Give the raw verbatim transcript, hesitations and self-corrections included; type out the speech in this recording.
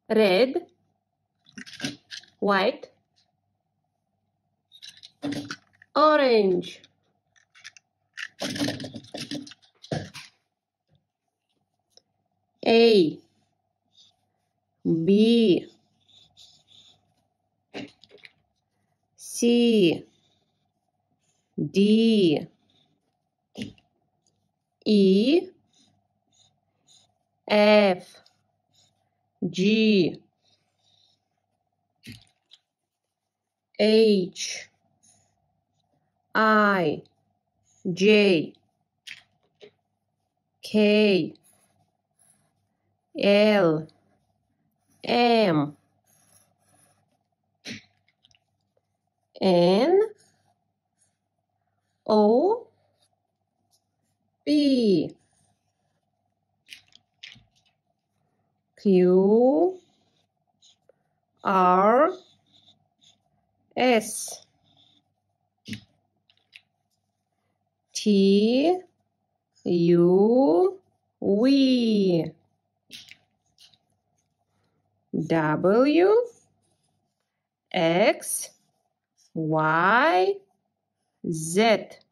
red, white, orange. A, B, C, D, E, F, G, H, I, J, K, L, M, N, O, P, Q, R, S, T, U, V, W, X, Y, Z.